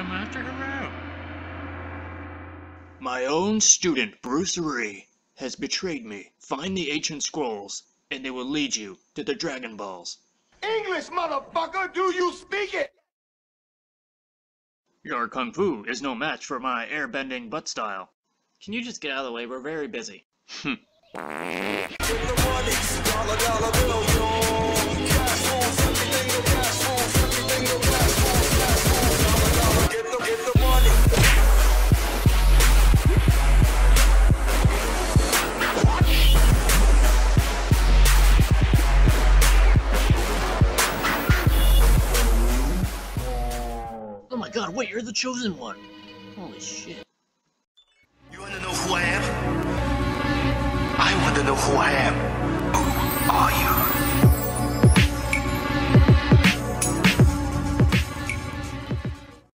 Master Hero. My own student, Bruce Ree, has betrayed me. Find the ancient scrolls, and they will lead you to the Dragon Balls. English, motherfucker! Do you speak it? Your kung fu is no match for my airbending butt style. Can you just get out of the way? We're very busy. Oh my god, wait, you're the chosen one! Holy shit. You wanna know who I am? I wanna know who I am. Who are you?